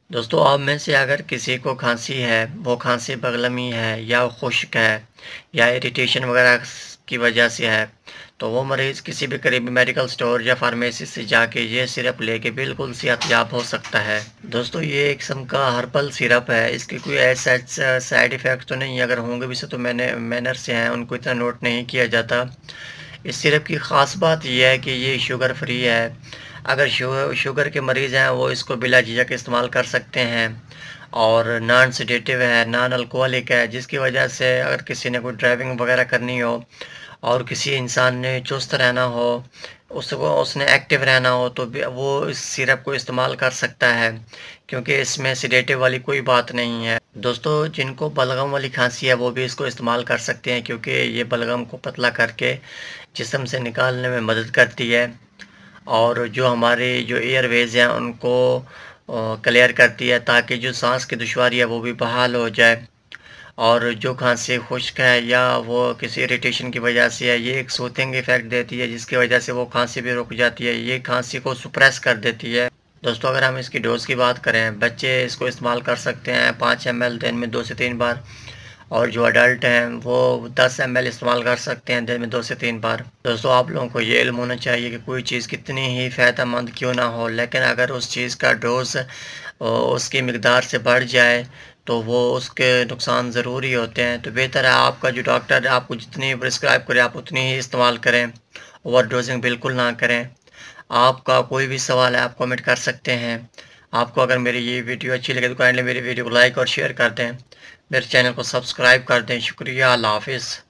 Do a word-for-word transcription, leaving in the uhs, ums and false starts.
दोस्तों, आप में से अगर किसी को खांसी है, वो खांसी बगलमी है या खुश्क है या इरिटेशन वगैरह की वजह से है, तो वो मरीज़ किसी भी करीबी मेडिकल स्टोर या फार्मेसी से जाके ये सिरप लेके बिल्कुल सेहतयाब हो सकता है। दोस्तों, ये एक किस्म का हर्बल सिरप है। इसके कोई ऐसा साइड इफ़ेक्ट तो नहीं है, अगर होंगे भी से तो मैंने मैनर से हैं, उनको इतना नोट नहीं किया जाता। इस सिरप की ख़ास बात ये है कि ये शुगर फ्री है। अगर शु शुगर के मरीज़ हैं, वो इसको बिला झिझक इस्तेमाल कर सकते हैं और नॉन सेडेटिव है, नॉन अल्कोहलिक है, जिसकी वजह से अगर किसी ने कोई ड्राइविंग वगैरह करनी हो और किसी इंसान ने चुस्त रहना हो, उसको उसने एक्टिव रहना हो, तो भी वो इस सिरप को इस्तेमाल कर सकता है, क्योंकि इसमें सेडेटिव वाली कोई बात नहीं है। दोस्तों, जिनको बलगम वाली खांसी है, वो भी इसको इस्तेमाल कर सकते हैं, क्योंकि ये बलगम को पतला करके जिस्म से निकालने में मदद करती है और जो हमारे जो एयरवेज़ हैं उनको क्लियर करती है, ताकि जो सांस की दुश्वारी है वो भी बहाल हो जाए। और जो खांसी खुश्क है या वो किसी इरिटेशन की वजह से है, ये एक सूथिंग इफ़ेक्ट देती है, जिसकी वजह से वो खांसी भी रुक जाती है। ये खांसी को सुप्रेस कर देती है। दोस्तों, अगर हम इसकी डोज़ की बात करें, बच्चे इसको इस्तेमाल कर सकते हैं पाँच एम एल दिन में दो से तीन बार, और जो अडल्ट हैं वो दस एम एल इस्तेमाल कर सकते हैं दिन में दो से तीन बार। दोस्तों, आप लोगों को ये इल्म होना चाहिए कि कोई चीज़ कितनी ही फ़ायदेमंद क्यों ना हो, लेकिन अगर उस चीज़ का डोज़ उसकी मिकदार से बढ़ जाए तो वो उसके नुकसान ज़रूर ही होते हैं। तो बेहतर है आपका जो डॉक्टर आपको जितनी प्रिस्क्राइब करे आप उतनी ही इस्तेमाल करें, ओवर डोजिंग बिल्कुल ना करें। आपका कोई भी सवाल है आप कमेंट कर सकते हैं। आपको अगर मेरी ये वीडियो अच्छी लगे तो काइंडली मेरी वीडियो को लाइक और शेयर कर दें। मेरे चैनल को सब्सक्राइब कर दें। शुक्रिया। अल्लाह हाफ़िज़।